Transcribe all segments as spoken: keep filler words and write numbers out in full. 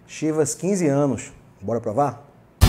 Chivas quinze anos. Bora provar?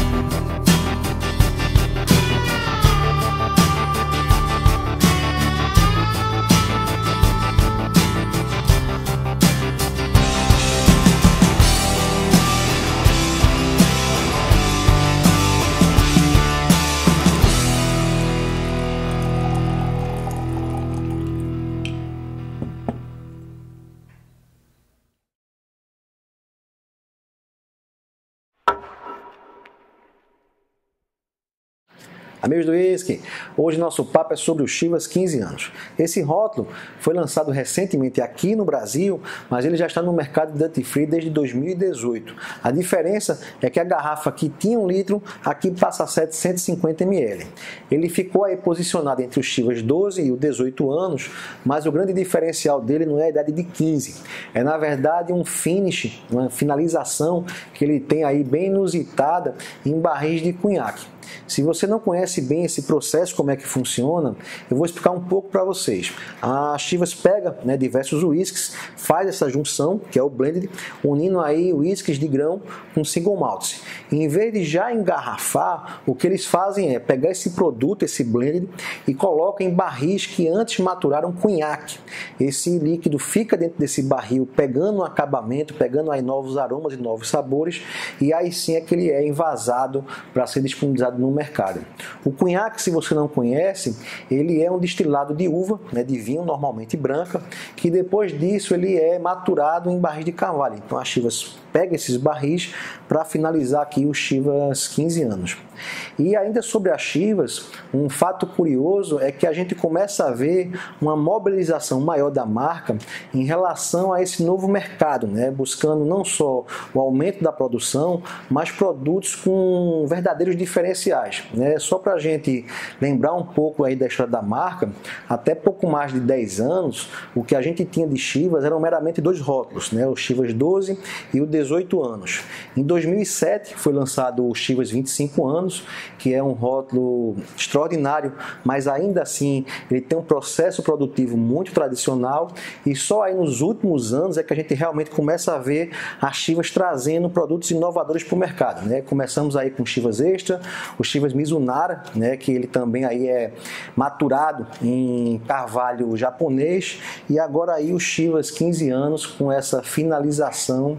Amigos do Whisky, hoje nosso papo é sobre o Chivas quinze anos. Esse rótulo foi lançado recentemente aqui no Brasil, mas ele já está no mercado de Duty Free desde dois mil e dezoito. A diferença é que a garrafa aqui tinha um litro, aqui passa a setecentos e cinquenta mililitros. Ele ficou aí posicionado entre os Chivas doze e o dezoito anos, mas o grande diferencial dele não é a idade de quinze. É na verdade um finish, uma finalização que ele tem aí bem inusitada em barris de cunhaque. Se você não conhece bem esse processo, como é que funciona, eu vou explicar um pouco para vocês. A Chivas pega, né, diversos whiskies, faz essa junção, que é o blended, unindo aí whiskies de grão com single malts. E em vez de já engarrafar, o que eles fazem é pegar esse produto, esse blended, e colocam em barris que antes maturaram cunhaque. Esse líquido fica dentro desse barril, pegando um acabamento, pegando aí novos aromas e novos sabores, e aí sim é que ele é envasado para ser disponibilizado no mercado. O cunhaque, se você não conhece, ele é um destilado de uva, né, de vinho normalmente branca, que depois disso ele é maturado em barris de carvalho. Então a Chivas pega esses barris para finalizar aqui os Chivas quinze anos. E ainda sobre as Chivas, um fato curioso é que a gente começa a ver uma mobilização maior da marca em relação a esse novo mercado, né? Buscando não só o aumento da produção, mas produtos com verdadeiros diferenciais, né? Só para a gente lembrar um pouco aí da história da marca, até pouco mais de dez anos, o que a gente tinha de Chivas eram meramente dois rótulos, né? O Chivas doze e o dezoito anos. Em dois mil e sete foi lançado o Chivas vinte e cinco anos, que é um rótulo extraordinário, mas ainda assim ele tem um processo produtivo muito tradicional, e só aí nos últimos anos é que a gente realmente começa a ver as Chivas trazendo produtos inovadores para o mercado, né? Começamos aí com o Chivas Extra, o Chivas Mizunara, né, que ele também aí é maturado em carvalho japonês, e agora aí o Chivas quinze anos com essa finalização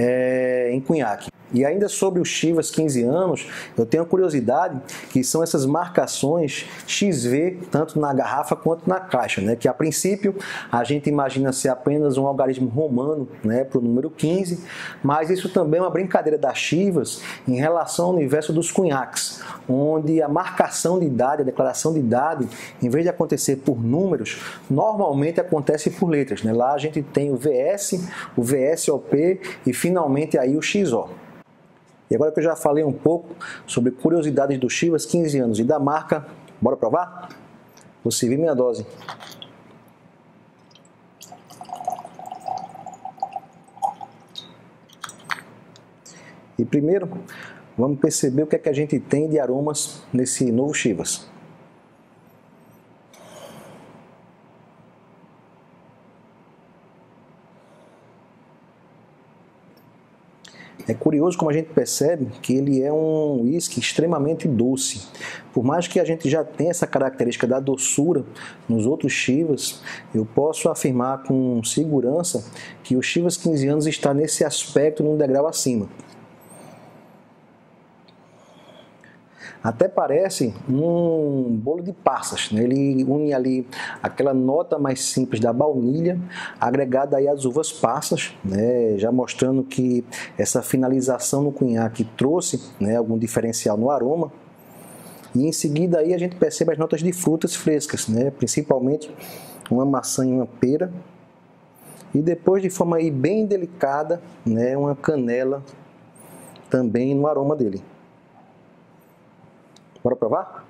é, em cunhaque. E ainda sobre o Chivas quinze anos, eu tenho a curiosidade que são essas marcações X V, tanto na garrafa quanto na caixa, né? Que a princípio a gente imagina ser apenas um algarismo romano, né, para o número quinze, mas isso também é uma brincadeira das Chivas em relação ao universo dos cunhaques, onde a marcação de idade, a declaração de idade, em vez de acontecer por números, normalmente acontece por letras, né? Lá a gente tem o V S, o V S O P e finalmente aí o X O. E agora que eu já falei um pouco sobre curiosidades do Chivas quinze anos e da marca, bora provar? Vou servir minha dose. E primeiro, vamos perceber o que é que a gente tem de aromas nesse novo Chivas. É curioso como a gente percebe que ele é um whisky extremamente doce. Por mais que a gente já tenha essa característica da doçura nos outros Chivas, eu posso afirmar com segurança que o Chivas quinze anos está nesse aspecto num degrau acima. Até parece um bolo de passas, né? Ele une ali aquela nota mais simples da baunilha, agregada aí às uvas passas, né? Já mostrando que essa finalização no cunhaque trouxe, né, algum diferencial no aroma. E em seguida aí a gente percebe as notas de frutas frescas, né? Principalmente uma maçã e uma pera. E depois, de forma aí bem delicada, né, uma canela também no aroma dele. Bora provar?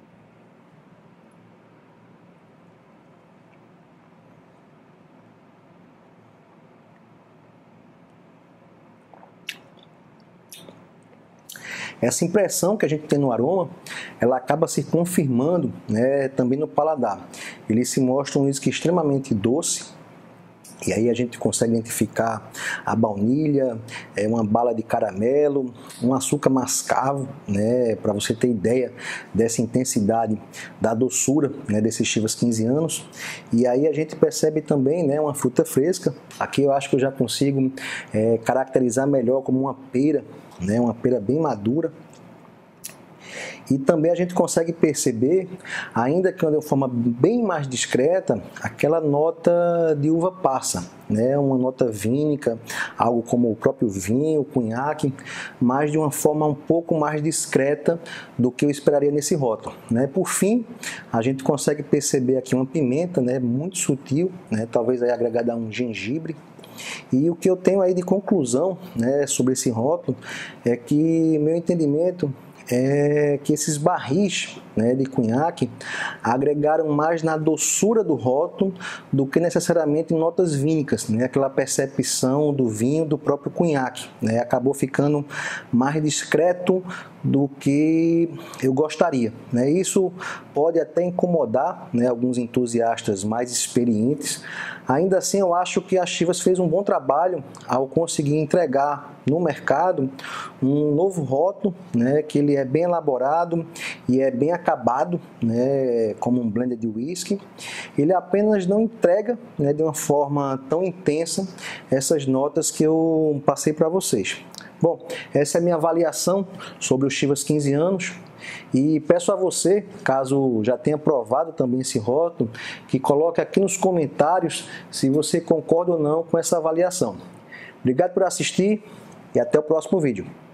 Essa impressão que a gente tem no aroma, ela acaba se confirmando, né, também no paladar. Ele se mostra um whisky extremamente doce E aí a gente consegue identificar a baunilha, é, uma bala de caramelo, um açúcar mascavo, né, para você ter ideia dessa intensidade da doçura, né, desses Chivas quinze anos. E aí a gente percebe também, né, uma fruta fresca. Aqui eu acho que eu já consigo é, caracterizar melhor como uma pera, né, uma pera bem madura. E também a gente consegue perceber, ainda que de uma forma bem mais discreta, aquela nota de uva passa, né? Uma nota vínica, algo como o próprio vinho, o cunhaque, mas de uma forma um pouco mais discreta do que eu esperaria nesse rótulo, né? Por fim, a gente consegue perceber aqui uma pimenta, né, muito sutil, né, talvez aí agregada a um gengibre. E o que eu tenho aí de conclusão, né, sobre esse rótulo é que, meu entendimento, é que esses barris, né, de cunhaque agregaram mais na doçura do rótulo do que necessariamente em notas vínicas, né, aquela percepção do vinho do próprio cunhaque, né, acabou ficando mais discreto do que eu gostaria, né. Isso pode até incomodar, né, alguns entusiastas mais experientes. Ainda assim, eu acho que a Chivas fez um bom trabalho ao conseguir entregar no mercado um novo rótulo, né, que ele é bem elaborado e é bem acabado, né, como um blend de whisky. Ele apenas não entrega, né, de uma forma tão intensa essas notas que eu passei para vocês. Bom, essa é a minha avaliação sobre o Chivas quinze anos. E peço a você, caso já tenha provado também esse rótulo, que coloque aqui nos comentários se você concorda ou não com essa avaliação. Obrigado por assistir e até o próximo vídeo.